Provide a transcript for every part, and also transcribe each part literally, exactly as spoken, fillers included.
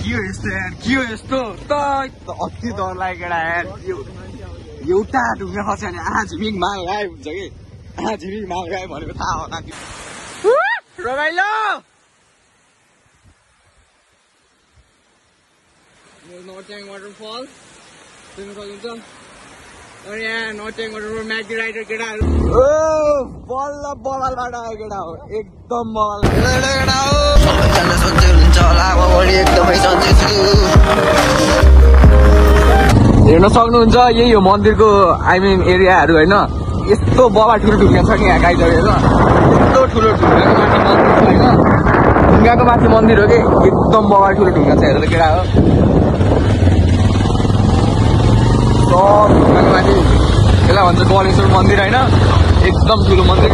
यो यस्तो यार के हो यस्तो त अति डर लागेको यार यो एउटा ढुङ्गा खस्यो भने आ झिमिङ माल गायब हुन्छ कि आ झिमिङ माल गायब भनेको थाहा होला कि रमाइलो narchyang वाटरफल देख्न सक्नुहुन्छ अनि यहाँ narchyang वाटरफल म्यागी राइडर केटाहरू ओ बल्ल बवालबाट आएको केटा हो एकदम बवाल केटा हो सबैजना सन्चै हुनुहुन्छ होला म पनि एकदमै सन्चै छु हेर्न सक्नुहुन्छ यही हो मन्दिरको आई मिन एरियाहरू होइन यस्तो बबा ठुलो ढुङ्गा छ नि यहाँ गाइजहरू यस्तो ठुलो ढुङ्गाको माथि मन्दिर छ होइन ढुङ्गाको माथि मन्दिर हो कि एकदम बबा ठुलो ढुङ्गा छ हेर केटा हो सब ढुङ्गाको माथि यसलाई भन्छ गणेश्वर मन्दिर होइन एकदम ठुलो मन्दिर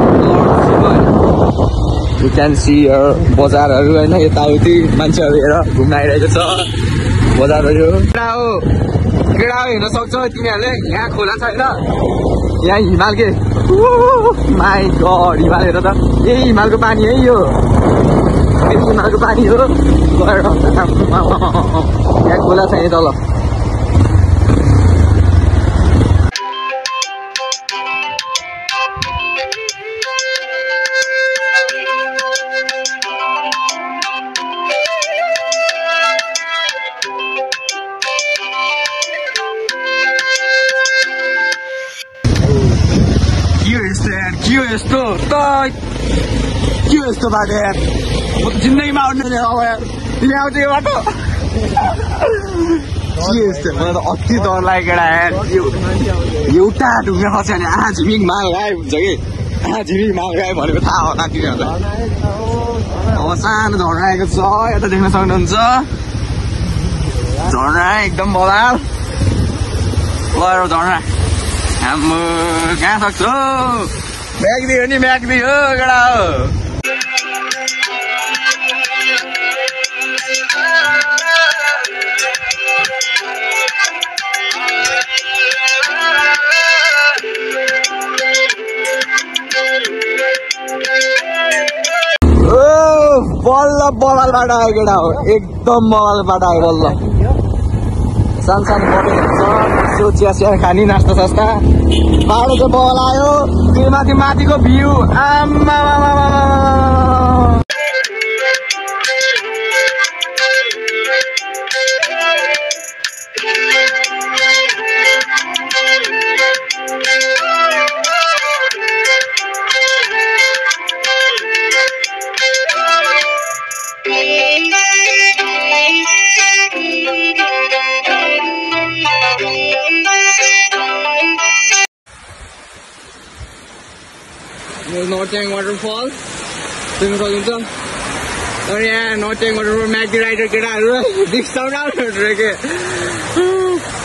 यु क्यान सी बजारहरू होइन यताउति मान्छेहरू हेर घुम्न आइरहेको छ बजारहरू केटा हो केटा हो हेर्न सक्छ तिमीहरूले यहाँ खोला छैन यहाँ हिमाल के माई गड हिमाल हेर त यही हिमालको पानी है यो हिमालको पानी हो यहाँ खोला छैन तल के हो यस्तो त के हो यस्तो बाटो यार म त जिन्दगीमा आउने अब यार तिमी आउँछ यो बाटो के यस्तो मलाई त अति डर लागेको यार एउटा ढुङ्गा खस्यो भने आ झिमिङ माल गायब हुन्छ कि आ झिमिङ माल गायब भनेको थाहा होला तिमीहरूलाई अब सानो झर्ना आएको छ यता देख्न सक्नुहुन्छ झर्ना एकदम बवाल गएर झर्ना हाम्रो कहाँ सक्छ म्याग्दी हो नि म्याग्दी हो केटा हो बल्ल बवालबाट आयो केटा हो एकदम बवालबाट आयो बल्ल सानो सानो बटलहरू छ यसो चिया चिया खाने नास्ता सास्ता बाटो चाहिँ बवाल आयो त्यो माथि माथिको भ्यू आम्मा narchyang वाटरफल देख्न सक्नुहुन्छ अनि यहाँ narchyang वाटरफल म्यागी राइडर केटाहरू डिस्काउन्ट आउनु के